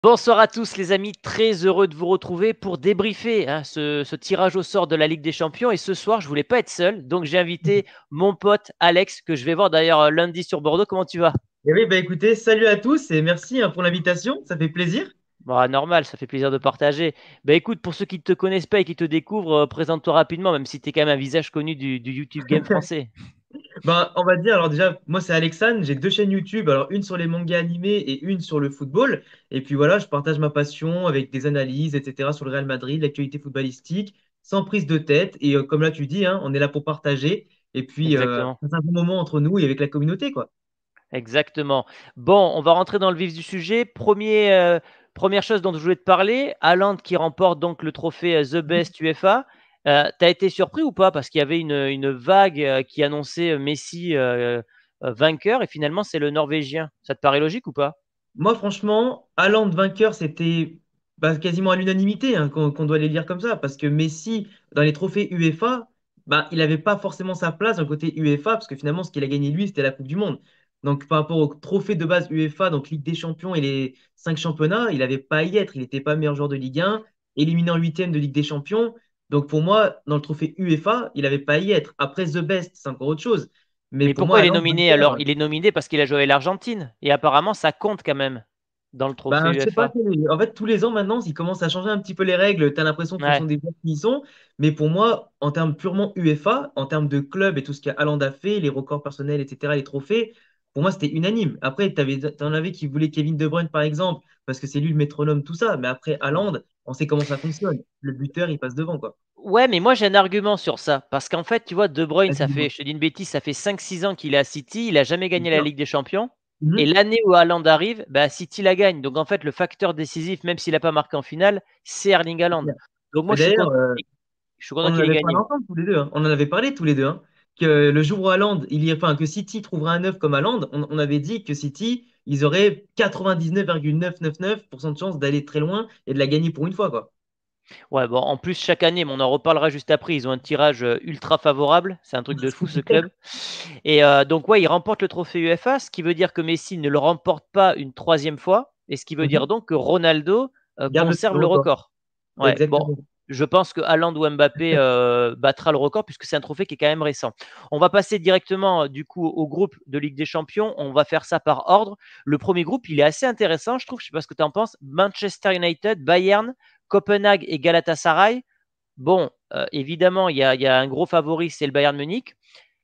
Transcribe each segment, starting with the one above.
Bonsoir à tous les amis, très heureux de vous retrouver pour débriefer ce tirage au sort de la Ligue des Champions. Et ce soir, je voulais pas être seul, donc j'ai invité mon pote Alex, que je vais voir d'ailleurs lundi sur Bordeaux. Comment tu vas? Et oui, bah écoutez, salut à tous et merci pour l'invitation, ça fait plaisir. Bon, normal, ça fait plaisir de partager. Bah écoute, pour ceux qui ne te connaissent pas et qui te découvrent, présente-toi rapidement, même si tu es quand même un visage connu du YouTube Game français. Ben, on va dire, alors déjà, moi c'est Alexandre, j'ai deux chaînes YouTube, alors une sur les mangas animés et une sur le football. Et puis voilà, je partage ma passion avec des analyses, etc. sur le Real Madrid, l'actualité footballistique, sans prise de tête. Et comme là tu dis, hein, on est là pour partager et puis Exactement. passer un bon moment entre nous et avec la communauté, quoi. Exactement. Bon, on va rentrer dans le vif du sujet. Première chose dont je voulais te parler, Haaland qui remporte donc le trophée The Best UEFA. Tu as été surpris ou pas? Parce qu'il y avait une vague qui annonçait Messi vainqueur et finalement c'est le Norvégien. Ça te paraît logique ou pas? Moi, franchement, Haaland vainqueur, c'était quasiment à l'unanimité, hein, qu'on doit les lire comme ça, parce que Messi, dans les trophées UEFA, il n'avait pas forcément sa place dans le côté UEFA, parce que finalement, ce qu'il a gagné lui, c'était la Coupe du Monde. Donc, par rapport au trophée de base UEFA, donc Ligue des Champions et les cinq championnats, il n'avait pas à y être. Il n'était pas meilleur joueur de Ligue 1, éliminé en huitième de Ligue des Champions. Donc, pour moi, dans le trophée UEFA, il n'avait pas à y être. Après The Best, c'est encore autre chose. Mais Mais pour moi, pourquoi il est Haaland nominé alors? vainqueur. Il est nominé parce qu'il a joué avec l'Argentine. Et apparemment, ça compte quand même dans le trophée Ben, je sais pas, UEFA. en fait, tous les ans maintenant, ils commencent à changer un petit peu les règles. Tu as l'impression que ce sont Ouais. des joueurs qui y sont. Mais pour moi, en termes purement UEFA, en termes de club et tout ce qu'Haaland a fait, les records personnels, etc., les trophées, pour moi, c'était unanime. Après, t'en avais qui voulaient Kevin De Bruyne, par exemple, parce que c'est lui le métronome, tout ça. Mais après, Haaland, on sait comment ça fonctionne. Le buteur, il passe devant, quoi. Ouais, mais moi j'ai un argument sur ça. Parce qu'en fait, tu vois, De Bruyne, Vas-y, ça fait, dis-moi. je te dis une bêtise, ça fait 5-6 ans qu'il est à City, il a jamais Bien gagné la sûr. Ligue des Champions. Et Mhm. l'année où Haaland arrive, bah, City la gagne. Donc en fait, le facteur décisif, même s'il n'a pas marqué en finale, c'est Erling C'est Haaland. clair. Donc moi Mais d'ailleurs, je suis on content en qu'il ait avait parlé gagné. ensemble tous les deux, hein. On en avait parlé tous les deux, hein. Que le jour où Haaland, enfin, que City trouvera un neuf comme Haaland, on avait dit que City, ils auraient 99,999% de chances d'aller très loin et de la gagner pour une fois, quoi. Ouais, bon, en plus, chaque année, mais on en reparlera juste après, ils ont un tirage ultra favorable. C'est un truc de fou, ce club. Et donc, ouais, il remporte le trophée UEFA, ce qui veut dire que Messi ne le remporte pas une troisième fois. Et ce qui veut dire Mhm. donc que Ronaldo Garde conserve le le record. record. Ouais, bon, Exactement. je pense que Haaland ou Mbappé battra le record puisque c'est un trophée qui est quand même récent. On va passer directement du coup au groupe de Ligue des Champions. On va faire ça par ordre. Le premier groupe, il est assez intéressant, je trouve. Je sais pas ce que tu en penses. Manchester United, Bayern, Copenhague et Galatasaray. Bon, évidemment, il y a un gros favori, c'est le Bayern Munich.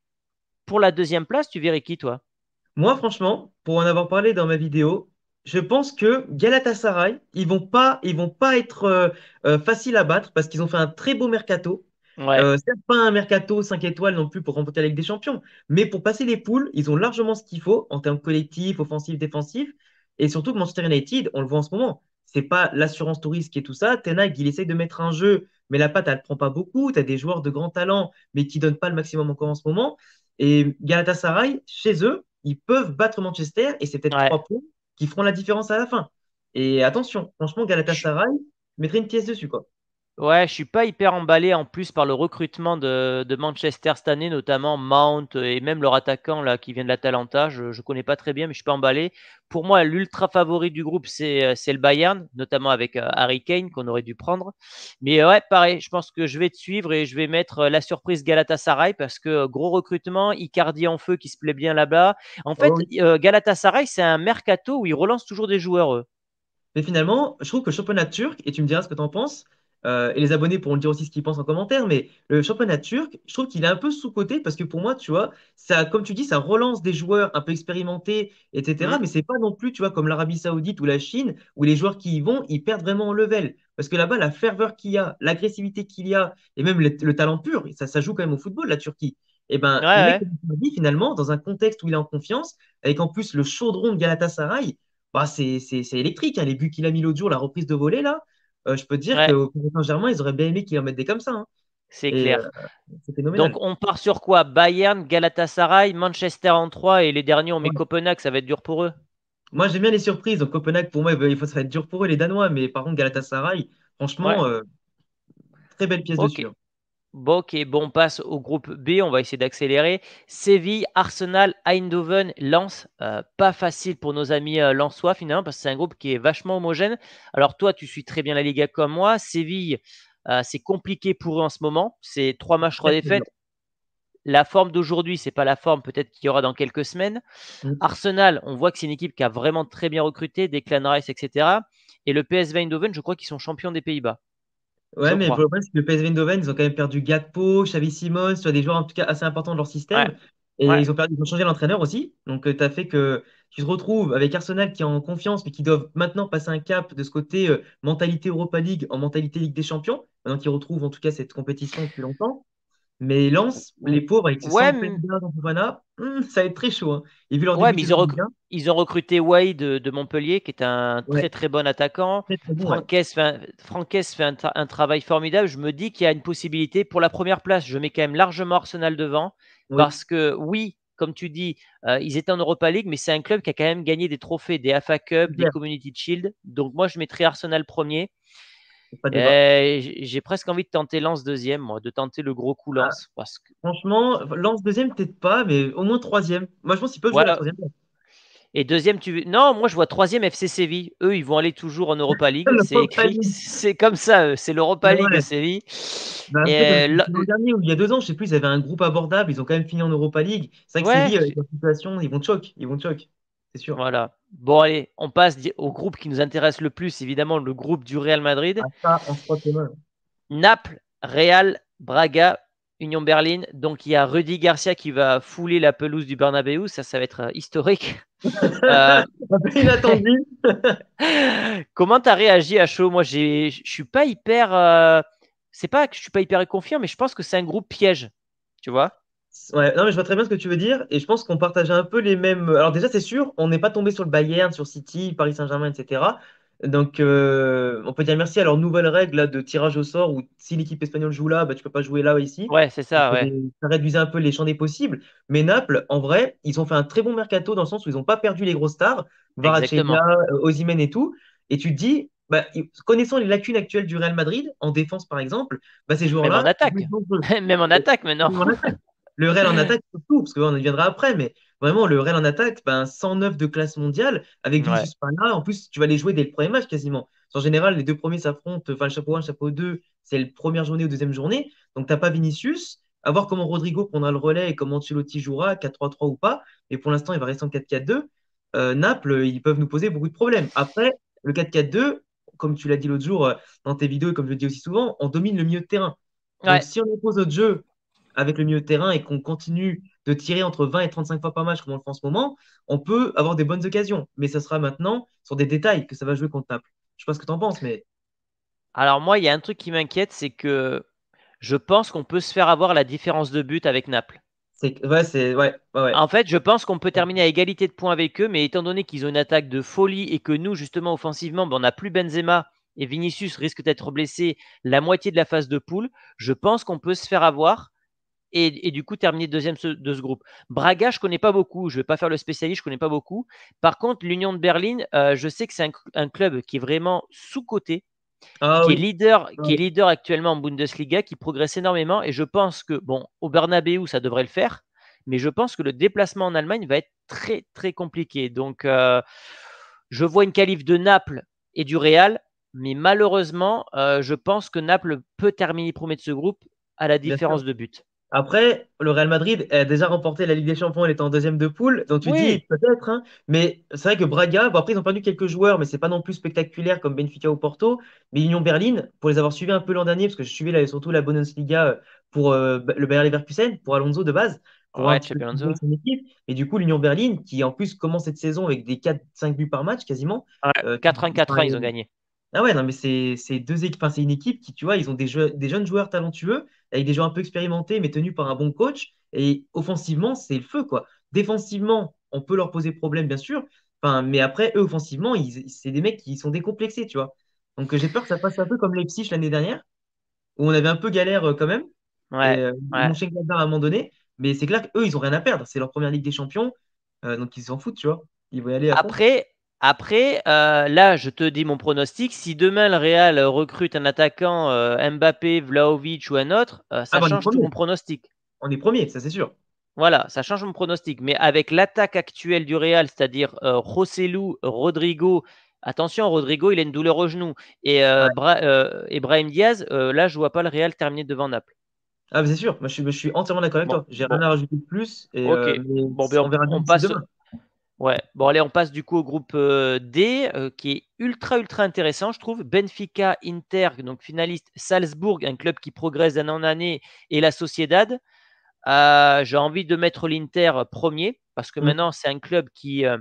Pour la deuxième place, tu verrais qui, toi? Moi, franchement, pour en avoir parlé dans ma vidéo, je pense que Galatasaray, ils vont pas être faciles à battre parce qu'ils ont fait un très beau mercato. Ouais. Certes, pas un mercato 5 étoiles non plus pour remporter la Ligue des Champions, mais pour passer les poules, ils ont largement ce qu'il faut en termes collectifs, offensifs, défensifs. Et surtout que Manchester United, on le voit en ce moment, c'est pas l'assurance tout risque et tout ça. Ten Hag, il essaye de mettre un jeu, mais la patte, elle prend pas beaucoup. Tu as des joueurs de grand talent, mais qui donnent pas le maximum encore en ce moment. Et Galatasaray, chez eux, ils peuvent battre Manchester et c'est peut-être Ouais. 3 points qui feront la différence à la fin. Et attention, franchement, Je, Galatasaray mettrait une pièce dessus, quoi. ouais, je suis pas hyper emballé en plus par le recrutement de Manchester cette année, notamment Mount et même leur attaquant là qui vient de l'Atalanta. Je connais pas très bien, mais je suis pas emballé. Pour moi, l'ultra favori du groupe, c'est le Bayern, notamment avec Harry Kane qu'on aurait dû prendre. Mais ouais, pareil, je pense que je vais te suivre et je vais mettre la surprise Galatasaray parce que gros recrutement, Icardi en feu qui se plaît bien là-bas. En fait, Oh oui. Galatasaray, c'est un mercato où ils relancent toujours des joueurs, eux. Mais finalement, je trouve que le championnat turc, et tu me diras ce que tu en penses, et les abonnés pourront dire aussi ce qu'ils pensent en commentaire, mais le championnat turc, je trouve qu'il est un peu sous-coté parce que pour moi, tu vois, ça, comme tu dis, ça relance des joueurs un peu expérimentés, etc. Hmm. Mais c'est pas non plus, tu vois, comme l'Arabie Saoudite ou la Chine, où les joueurs qui y vont, ils perdent vraiment en level. Parce que là-bas, la ferveur qu'il y a, l'agressivité qu'il y a, et même le talent pur, ça joue quand même au football, la Turquie. Et Ouais, ben, le mec, ouais. comme tu dis, finalement, dans un contexte où il est en confiance, avec en plus le chaudron de Galatasaray, c'est électrique, hein. Les buts qu'il a mis l'autre jour, la reprise de volée, là, je peux te dire Ouais, qu'au Paris Saint-Germain, ils auraient bien aimé qu'il en mette des comme ça, hein. c'est Et clair. c'est Donc, phénoménal. on part sur quoi? Bayern, Galatasaray, Manchester en 3 et les derniers, on met Ouais. Copenhague, ça va être dur pour eux. Moi, j'aime bien les surprises. Donc, Copenhague, pour moi, ça va être dur pour eux, les Danois. Mais par contre, Galatasaray, Ouais, franchement, très belle pièce ok. dessus, hein. Bon, ok, bon, on passe au groupe B, on va essayer d'accélérer. Séville, Arsenal, Eindhoven, Lens. Pas facile pour nos amis lensois finalement, parce que c'est un groupe qui est vachement homogène. Alors toi, tu suis très bien la Liga comme moi. Séville, c'est compliqué pour eux en ce moment. C'est 3 matchs, 3 Très, très dur. défaites. La forme d'aujourd'hui, c'est pas la forme peut-être qu'il y aura dans quelques semaines. Mm. Arsenal, on voit que c'est une équipe qui a vraiment très bien recruté, Declan Rice, etc. Et le PSV Eindhoven, je crois qu'ils sont champions des Pays-Bas. Ouais, Je mais le crois. problème, c'est que le PSV Eindhoven, ils ont quand même perdu Gakpo, Xavi Simons, soit des joueurs en tout cas assez importants de leur Ouais, système. Et ouais. ils ont changé l'entraîneur aussi. Donc, tu as fait que tu te retrouves avec Arsenal qui est en confiance, mais qui doivent maintenant passer un cap de ce côté mentalité Europa League en mentalité Ligue des Champions. Maintenant qu'ils retrouvent en tout cas cette compétition depuis longtemps. Mais Lens, les pauvres, avec ses Ouais, Sam Penga dans Fofana, ça va être très chaud, hein. Et vu leur ouais, début de mais saison en Ligue 1, ils ont recruté Wade de Montpellier, qui est un très ouais, très bon attaquant. très très bon, ouais. Franquès fait un travail formidable. Je me dis qu'il y a une possibilité. Pour la première place, je mets quand même largement Arsenal devant. Oui, Parce que oui, comme tu dis, ils étaient en Europa League, mais c'est un club qui a quand même gagné des trophées, des FA c'est Cup, des clair, Community Shield. Donc moi, je mettrais Arsenal premier. c'est pas de débat. Et j'ai presque envie de tenter Lens deuxième, moi, de tenter le gros coup Ah, Lens. Parce que, franchement, Lens deuxième, peut-être pas, mais au moins troisième. Moi, je pense qu'ils peuvent jouer la ouais, troisième place. et deuxième, non, moi je vois troisième FC Séville. Eux, ils vont aller toujours en Europa League. C'est L'Europa écrit, League. c'est comme ça. C'est l'Europa League Ouais. Séville. Bah, Et après, comme l'an dernier ou il y a 2 ans, je sais plus, ils avaient un groupe abordable, ils ont quand même fini en Europa League. C'est vrai que ouais, Séville, avec la situation, ils vont te choc, c'est sûr. voilà. Bon, allez, on passe au groupe qui nous intéresse le plus, évidemment, le groupe du Real Ah, Madrid. ça, on se frotte les mains. Naples, Real, Braga, Union Berlin. Donc il y a Rudy Garcia qui va fouler la pelouse du Bernabeu. Ça va être historique. Euh, Un peu inattendu. Comment tu as réagi à chaud? Moi, je suis pas hyper. C'est pas que je suis pas hyper confiant, mais je pense que c'est un groupe piège. Tu vois? Ouais, non, mais je vois très bien ce que tu veux dire, et je pense qu'on partageait un peu les mêmes. Alors, déjà, c'est sûr, on n'est pas tombé sur le Bayern, sur City, Paris Saint-Germain, etc. Donc, on peut dire merci à leur nouvelle règle là, de tirage au sort où si l'équipe espagnole joue là, bah, tu peux pas jouer là ou ici. Ouais, c'est Donc, ça, ouais. ça réduisait un peu les champs des possibles. Mais Naples, en vrai, ils ont fait un très bon mercato dans le sens où ils n'ont pas perdu les grosses stars, Kvaratskhelia, Exactement. Osimhen et tout. Et tu te dis, bah, connaissant les lacunes actuelles du Real Madrid, en défense par exemple, bah, ces Même en joueurs-là, ils vont attaque. être dangereux. Même en attaque maintenant. Le Real en attaque, surtout, parce qu'on y viendra après, mais vraiment, le Real en attaque, ben, 109 de classe mondiale, avec Ouais. Vinicius pas là. En plus, tu vas les jouer dès le premier match quasiment. En général, les deux premiers s'affrontent, enfin, le chapeau 1, le chapeau 2, c'est la première journée ou deuxième journée. Donc, t'as pas Vinicius. À voir comment Rodrigo prendra le relais et comment Ancelotti jouera, 4-3-3 ou pas. Mais pour l'instant, il va rester en 4-4-2. Naples, ils peuvent nous poser beaucoup de problèmes. Après, le 4-4-2, comme tu l'as dit l'autre jour dans tes vidéos et comme je le dis aussi souvent, on domine le milieu de terrain. Donc, Ouais. si on impose notre jeu avec le milieu de terrain et qu'on continue de tirer entre 20 et 35 fois par match comme on le fait en ce moment, on peut avoir des bonnes occasions. Mais ça sera maintenant sur des détails que ça va jouer contre Naples. Je sais pas ce que tu en penses, mais Alors moi, il y a un truc qui m'inquiète, c'est que je pense qu'on peut se faire avoir la différence de but avec Naples. ouais. En fait, je pense qu'on peut terminer à égalité de points avec eux, mais étant donné qu'ils ont une attaque de folie et que nous, justement, offensivement, ben, on n'a plus Benzema et Vinicius risque d'être blessé la moitié de la phase de poule, je pense qu'on peut se faire avoir et du coup terminer deuxième de ce groupe. Braga, je connais pas beaucoup, je ne vais pas faire le spécialiste, je connais pas beaucoup. Par contre, l'Union de Berlin, je sais que c'est un club qui est vraiment sous-coté, Ah oui. qui est leader actuellement en Bundesliga, qui progresse énormément. Et je pense que, bon, au Bernabeu, ça devrait le faire, mais je pense que le déplacement en Allemagne va être très, très compliqué. Donc, je vois une qualif de Naples et du Real, mais malheureusement, je pense que Naples peut terminer premier de ce groupe à la Bien sûr. différence de but. Après, le Real Madrid a déjà remporté la Ligue des Champions, elle était en deuxième de poule, donc tu dis Oui, peut-être, hein, mais c'est vrai que Braga, bon après ils ont perdu quelques joueurs, mais c'est pas non plus spectaculaire comme Benfica ou Porto, mais Union Berlin, pour les avoir suivis un peu l'an dernier, parce que je suivais surtout la Bundesliga pour le Bayer Leverkusen, pour Alonso de base, pour voir un ouais, petit peu Xabi ce qu'il faisait Alonso. avec son équipe, et du coup l'Union Berlin, qui en plus commence cette saison avec des 4-5 buts par match quasiment, Ouais, euh, 4-1, enfin, ils ont gagné. ah ouais, non, mais c'est deux équipes, enfin, c'est une équipe qui, tu vois, ils ont des jeunes joueurs talentueux, avec des joueurs un peu expérimentés, mais tenus par un bon coach. Et offensivement, c'est le feu, quoi. Défensivement, on peut leur poser problème, bien sûr. Enfin, mais après, eux, offensivement, c'est des mecs qui sont décomplexés, tu vois. Donc, j'ai peur que ça passe un peu comme Leipzig l'année dernière, où on avait un peu galère quand même. Et Ouais, ouais. Mönchengladbach à un moment donné. Mais c'est clair qu'eux, ils ont rien à perdre. C'est leur première Ligue des Champions. Donc, ils s'en foutent, tu vois. Ils vont y aller à fond. Après, Après, là, je te dis mon pronostic. Si demain le Real recrute un attaquant, Mbappé, Vlahovic ou un autre, Ah ça bah on est change tout premier. mon pronostic. On est premier, ça c'est sûr. Voilà, ça change mon pronostic. Mais avec l'attaque actuelle du Real, c'est-à-dire Joselu, Rodrigo, attention, Rodrigo, il a une douleur au genou, et Ouais. Brahim Diaz, là, je vois pas le Real terminer devant Naples. Ah bah c'est sûr, moi je suis entièrement d'accord avec Bon, toi. J'ai rien bon, à rajouter de plus, ok. mais Bon, ben on verra bien on d'ici passe. demain. Ouais. Bon, allez, on passe du coup au groupe D, qui est ultra, ultra intéressant, je trouve. Benfica, Inter, donc finaliste, Salzbourg, un club qui progresse d'année en année, et la Sociedad. J'ai envie de mettre l'Inter premier, parce que Mm. maintenant, c'est un club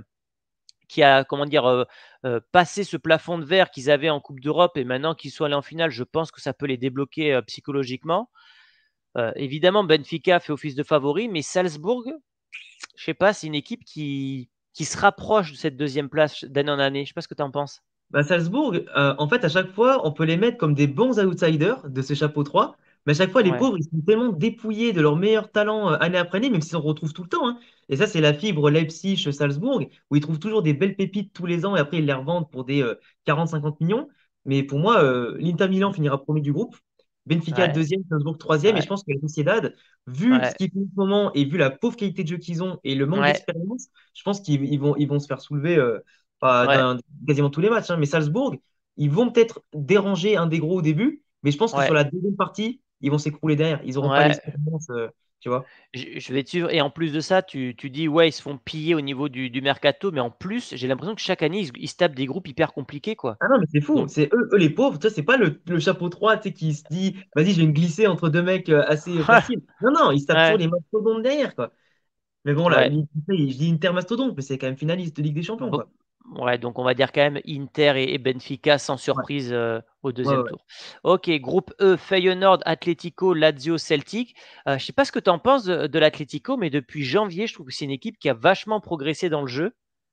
qui a, comment dire, passé ce plafond de verre qu'ils avaient en Coupe d'Europe, et maintenant qu'ils sont allés en finale, je pense que ça peut les débloquer psychologiquement. Évidemment, Benfica fait office de favori, mais Salzbourg, je sais pas, c'est une équipe qui se rapproche de cette deuxième place d'année en année. Je sais pas ce que tu en penses. Bah, Salzbourg, en fait, à chaque fois, on peut les mettre comme des bons outsiders de ce chapeau 3, mais à chaque fois, les Ouais, pauvres, ils sont tellement dépouillés de leurs meilleurs talents année après année, même s'ils en retrouvent tout le temps, hein. Et ça, c'est la fibre Leipzig-Salzbourg, où ils trouvent toujours des belles pépites tous les ans et après, ils les revendent pour des 40-50 millions. Mais pour moi, l'Inter Milan finira premier du groupe, Benfica ouais, deuxième, Salzbourg troisième, et je ouais, pense que la Sociedad, vu ce ouais, qu'ils font en ce moment et vu la pauvre qualité de jeu qu'ils ont et le manque ouais, d'expérience, je pense qu'ils vont se faire soulever. Pas ouais, dans quasiment tous les matchs, hein, mais Salzbourg, ils vont peut-être déranger un des gros au début, mais je pense que sur ouais, la deuxième partie, ils vont s'écrouler derrière. Ils n'auront pas ouais. l'expérience, tu vois. Je vais te suivre. Et en plus de ça, tu dis, ouais, ils se font piller au niveau du mercato, mais en plus, j'ai l'impression que chaque année, ils se tapent des groupes hyper compliqués, quoi. Ah non, mais c'est fou, Donc, c'est eux les pauvres, tu vois, c'est pas le chapeau 3 tu sais, qui se dit, vas-y, je vais me glisser entre deux mecs assez faciles. Non, non, ils se tapent toujours ouais, les mastodontes derrière, quoi. Mais bon, là, ouais. je dis Inter mastodonte, mais c'est quand même finaliste de Ligue des Champions, Bon, quoi. ouais, donc on va dire quand même Inter et Benfica sans Ouais, surprise au ouais, deuxième ouais. tour. Ok, groupe E, Feyenoord, Atlético, Lazio, Celtic. Je sais pas ce que tu en penses de l'Atlético, mais depuis janvier, je trouve que c'est une équipe qui a vachement progressé dans le jeu.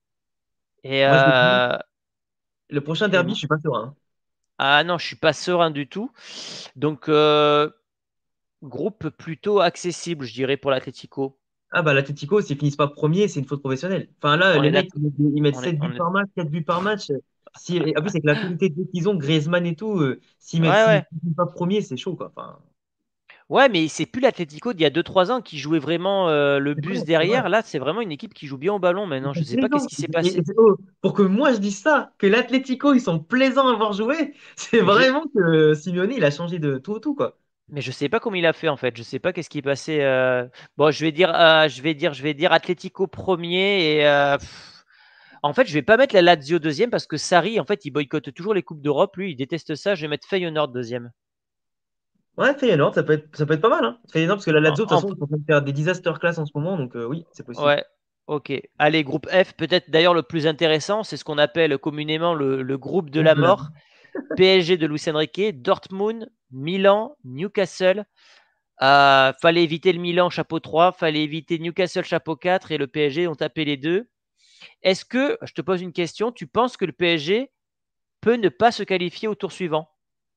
Et, Moi, je l'ai dit, le prochain et derby, je suis pas sûr, hein. ah non, je suis pas serein du tout. Donc, groupe plutôt accessible, je dirais, pour l'Atlético. Ah bah l'Atlético, s'ils finissent pas premier, c'est une faute professionnelle. Enfin là, On les est mecs, d'accord. ils mettent On est, 7 buts on est... par match, 4 buts par match. Si, et en plus, avec la qualité de jeu qu'ils ont, Griezmann et tout, Ouais, s'ils ouais. finissent pas premier, c'est chaud, quoi. Enfin, Ouais, mais c'est plus l'Atlético d'il y a 2 3 ans qui jouait vraiment le c'est vrai, bus c'est vrai. derrière. Là, c'est vraiment une équipe qui joue bien au ballon Ils maintenant. Je sont sais pas qu'est-ce plaisants. qui s'est Et passé. pour que moi je dise ça, que l'Atlético, ils sont plaisants à voir jouer, c'est Mais je, vraiment que Simeone, il a changé de tout au tout, quoi. mais je sais pas comment il a fait en fait. Je sais pas qu'est-ce qui est passé. Bon, je vais dire Atlético premier et en fait, je vais pas mettre la Lazio deuxième parce que Sarri, en fait, il boycotte toujours les coupes d'Europe. Lui, il déteste ça. Je vais mettre Feyenoord deuxième. Ouais, Feyenoord, ça peut être pas mal, hein. Feyenoord, parce que la En- Lazio, de toute en- façon, ils sont en train de faire des disaster class en ce moment, donc oui, c'est possible. ouais. Ok. Allez, groupe F, peut-être d'ailleurs le plus intéressant, c'est ce qu'on appelle communément le groupe de la Donc, mort. PSG de Luis Enrique, Dortmund, Milan, Newcastle. Fallait éviter le Milan chapeau 3, fallait éviter Newcastle chapeau 4 et le PSG ont tapé les deux. Est-ce que, je te pose une question, tu penses que le PSG peut ne pas se qualifier au tour suivant?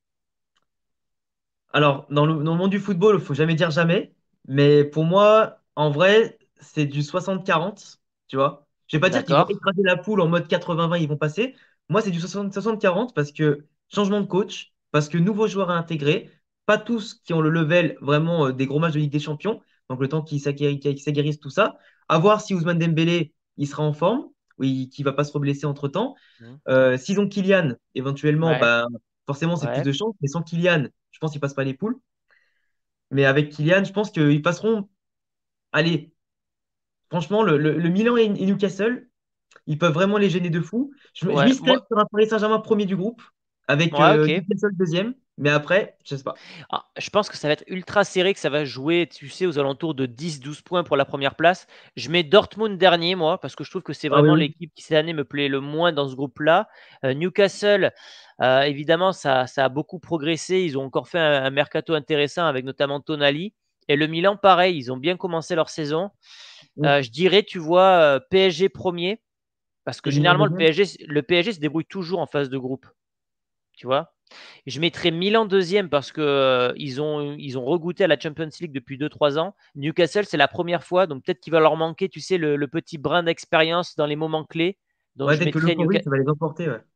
Alors, dans le monde du football, il faut jamais dire jamais. Mais pour moi, en vrai, c'est du 60-40, tu vois. Je vais pas dire qu'ils vont D'accord. écraser la poule en mode 80-20, ils vont passer. Moi, c'est du 60-40 parce que changement de coach, parce que nouveaux joueurs à intégrer, pas tous qui ont le level vraiment des gros matchs de Ligue des Champions. Donc, le temps qu'ils s'aguerrissent tout ça. À voir si Ousmane Dembélé, il sera en forme, oui, qui va pas se reblesser entre-temps. Mhm. S'ils ont Kylian, éventuellement, Ouais, bah, forcément, c'est plus ouais, de chance. Mais sans Kylian, je pense qu'ils passent pas les poules. Mais avec Kylian, je pense qu'ils passeront. Allez, franchement, le Milan et Newcastle, ils peuvent vraiment les gêner de fou. Je ouais. mise quand même sur un Paris Saint-Germain premier du groupe, avec Ouais, ok. Newcastle deuxième. Mais après, je sais pas. Je pense que ça va être ultra serré, que ça va jouer, tu sais, aux alentours de 10 12 points pour la première place. Je mets Dortmund dernier, moi, parce que je trouve que c'est Ah oui, vraiment oui. l'équipe qui, cette année, me plaît le moins dans ce groupe-là. Newcastle, évidemment, ça a beaucoup progressé. Ils ont encore fait un mercato intéressant avec notamment Tonali. Et le Milan, pareil, ils ont bien commencé leur saison. Mm. Je dirais, tu vois, PSG premier, parce que Et Milan généralement, deuxième. Le PSG se débrouille toujours en phase de groupe, tu vois. Je mettrais Milan deuxième parce que ils ont regoûté à la Champions League depuis 2 3 ans. Newcastle, c'est la première fois, donc peut-être qu'il va leur manquer, tu sais, le petit brin d'expérience dans les moments clés. Donc Ouais, je peut-être que mettrais, l'euphorie, ça va les emporter, ouais.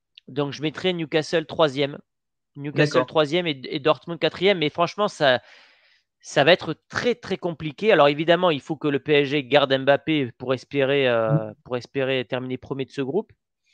Newcastle troisième. Newcastle D'accord. troisième et Dortmund quatrième. Mais franchement, ça va être très très compliqué. Alors évidemment, il faut que le PSG garde Mbappé pour espérer terminer premier de ce groupe.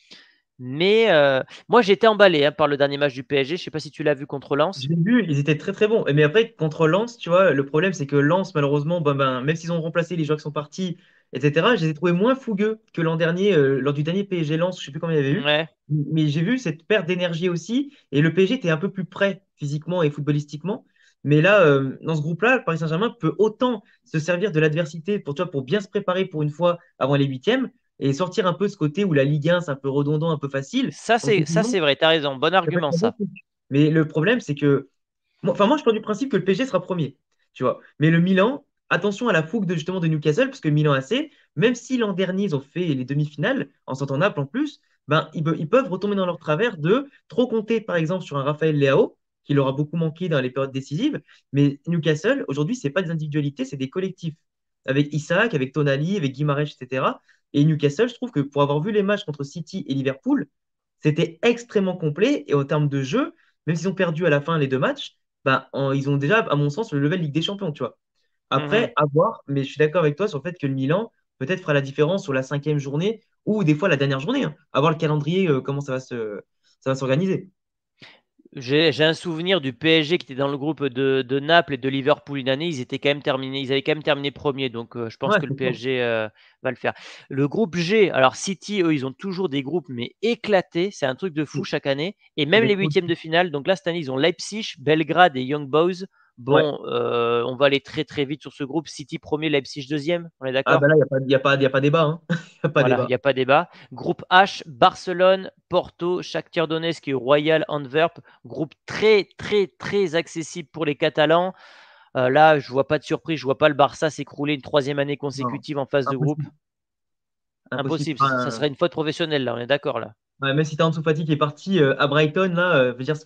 Mais moi, j'étais emballé par le dernier match du PSG. Je ne sais pas si tu l'as vu contre Je Lens. l'ai vu, ils étaient très très bons. Mais après, contre Lens, tu vois, le problème, c'est que Lens, malheureusement, même s'ils ont remplacé les joueurs qui sont partis, etc., je les ai trouvés moins fougueux que l'an dernier, lors du dernier PSG Lens, je sais plus combien il y avait eu. Ouais, Mais j'ai vu cette perte d'énergie aussi. Et le PSG était un peu plus prêt physiquement et footballistiquement. Mais là, dans ce groupe-là, le Paris Saint-Germain peut autant se servir de l'adversité pour, tu vois, pour bien se préparer pour une fois avant les huitièmes et sortir un peu ce côté où la Ligue 1, c'est un peu redondant, un peu facile. Donc, ça c'est vrai. Tu as raison. Bon ça peut être argument un bon ça. truc. Mais le problème, c'est que moi, je pars du principe que le PSG sera premier, tu vois. Mais le Milan, attention à la fougue de, justement de Newcastle, parce que Milan AC, même si l'an dernier, ils ont fait les demi-finales, en sortant Naples en plus, ben, ils peuvent retomber dans leur travers de trop compter, par exemple, sur un Raphaël Leao, qui leur a beaucoup manqué dans les périodes décisives. Mais Newcastle, aujourd'hui, c'est pas des individualités, c'est des collectifs. Avec Isaac, avec Tonali, avec Guimarães, etc. Et Newcastle, je trouve que pour avoir vu les matchs contre City et Liverpool, c'était extrêmement complet. Et en termes de jeu, même s'ils ont perdu à la fin les deux matchs, ils ont déjà, à mon sens, le level Ligue des Champions, tu vois. Mhm. Après, à voir, mais je suis d'accord avec toi sur le fait que le Milan peut-être fera la différence sur la cinquième journée ou des fois la dernière journée, hein. À voir le calendrier, comment ça va s'organiser. J'ai un souvenir du PSG qui était dans le groupe de Naples et de Liverpool une année. Ils avaient quand même terminé premier. Donc, je pense Ouais, que le c'est ça. PSG va le faire. Le groupe G, alors City, eux, ils ont toujours des groupes, mais éclatés. C'est un truc de fou C'est chaque année. Et c'est même des les pros. huitièmes de finale. Donc là, cette année, ils ont Leipzig, Belgrade et Young Boys. Ouais. Bon, on va aller très très vite sur ce groupe. City premier, Leipzig deuxième. On est Ah, bah d'accord? là, il y a pas débat, hein. Il n'y a pas Voilà, il débat. n'y a pas débat. Groupe H, Barcelone, Porto, Shakhtar Donetsk et Royal Antwerp. Groupe très, très, très accessible pour les Catalans. Là, je vois pas de surprise. Je vois pas le Barça s'écrouler une troisième année Non, consécutive en phase de groupe. impossible. Impossible. Impossible. Ça serait une faute professionnelle, là. On est d'accord, là. Ouais, même si t'as Ansu Fati qui est parti à Brighton, là, je veux dire,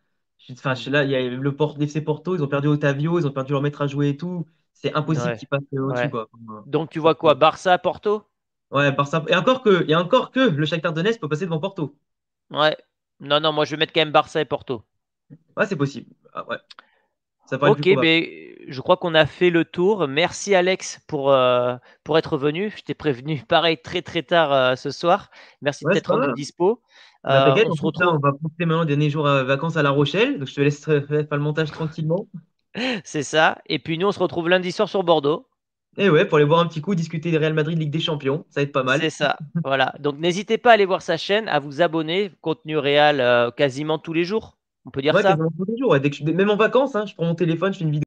là, il y a l'FC Porto, ils ont perdu Otavio, ils ont perdu leur maître à jouer et tout. C'est impossible Ouais. qu'ils passent au-dessus, Ouais. quoi. Donc, tu vois quoi? Barça, Porto? Ouais, Barça. Et encore que le Shakhtar Donetsk peut passer devant Porto. Ouais. Non, non, moi, je vais mettre quand même Barça et Porto. Ouais, c'est possible. Ah, ouais, ça paraît le plus Ok, probable. ben, je crois qu'on a fait le tour. Merci Alex pour être venu. Je t'ai prévenu pareil très très tard ce soir. Merci de Ouais, c'est t'être pas rendu grave. dispo. Bah, t'inquiète, On en se plus, là, retrouve, on va profiter maintenant des derniers jours à vacances à La Rochelle. Donc, je te laisse faire le montage tranquillement. c'est ça. Et puis nous, on se retrouve lundi soir sur Bordeaux. Et ouais, pour aller boire un petit coup, discuter des Real Madrid Ligue des Champions. Ça va être pas C'est mal. ça. Voilà. Donc n'hésitez pas à aller voir sa chaîne, à vous abonner. Contenu réel quasiment tous les jours. On peut dire Ouais, ça. quasiment tous les jours. Ouais. Même en vacances, hein, je prends mon téléphone, je fais une vidéo.